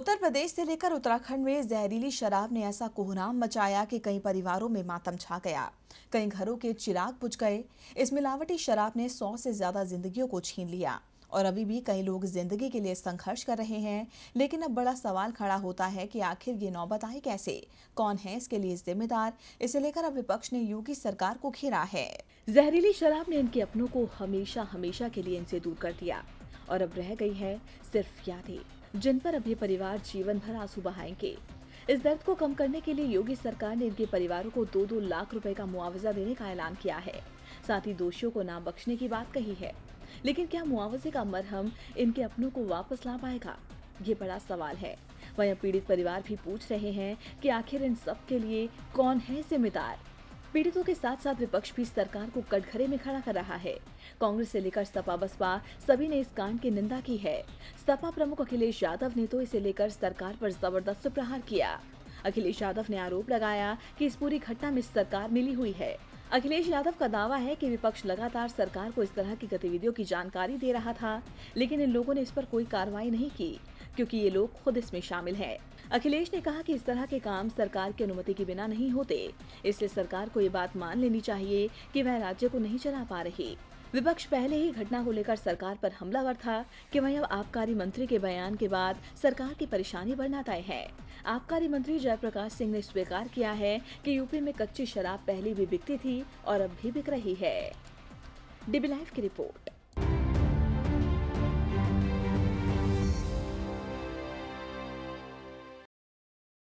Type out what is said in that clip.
उत्तर प्रदेश से लेकर उत्तराखंड में जहरीली शराब ने ऐसा कोहराम मचाया कि कई परिवारों में मातम छा गया। कई घरों के चिराग बुझ गए। इस मिलावटी शराब ने 100 से ज्यादा जिंदगियों को छीन लिया और अभी भी कई लोग जिंदगी के लिए संघर्ष कर रहे हैं। लेकिन अब बड़ा सवाल खड़ा होता है कि आखिर ये नौबत आई कैसे, कौन है इसके लिए जिम्मेदार। इसे लेकर अब विपक्ष ने योगी सरकार को घेरा है। जहरीली शराब ने इनके अपनों को हमेशा हमेशा के लिए इनसे दूर कर दिया और अब रह गई है सिर्फ यादें, जिन पर अब ये परिवार जीवन भर आंसू बहाएंगे। इस दर्द को कम करने के लिए योगी सरकार ने इनके परिवारों को 2-2 लाख रुपए का मुआवजा देने का ऐलान किया है। साथ ही दोषियों को ना बख्शने की बात कही है। लेकिन क्या मुआवजे का मरहम इनके अपनों को वापस ला पाएगा, ये बड़ा सवाल है। वहीं पीड़ित परिवार भी पूछ रहे हैं कि आखिर इन सब के लिए कौन है जिम्मेदार। पीड़ितों के साथ साथ विपक्ष भी सरकार को कटघरे में खड़ा कर रहा है। कांग्रेस से लेकर सपा बसपा सभी ने इस कांड की निंदा की है। सपा प्रमुख अखिलेश यादव ने तो इसे लेकर सरकार पर जबरदस्त प्रहार किया। अखिलेश यादव ने आरोप लगाया कि इस पूरी घटना में सरकार मिली हुई है। अखिलेश यादव का दावा है कि विपक्ष लगातार सरकार को इस तरह की गतिविधियों की जानकारी दे रहा था, लेकिन इन लोगों ने इस पर कोई कार्रवाई नहीं की क्योंकि ये लोग खुद इसमें शामिल हैं। अखिलेश ने कहा कि इस तरह के काम सरकार की अनुमति के बिना नहीं होते, इसलिए सरकार को ये बात मान लेनी चाहिए कि वह राज्य को नहीं चला पा रही। विपक्ष पहले ही घटना को लेकर सरकार पर हमलावर था कि वहीं अब आबकारी मंत्री के बयान के बाद सरकार की परेशानी बढ़ना तय है। आबकारी मंत्री जयप्रकाश सिंह ने स्वीकार किया है कि यूपी में कच्ची शराब पहले भी बिकती थी और अब भी बिक रही है। डीबी लाइव की रिपोर्ट।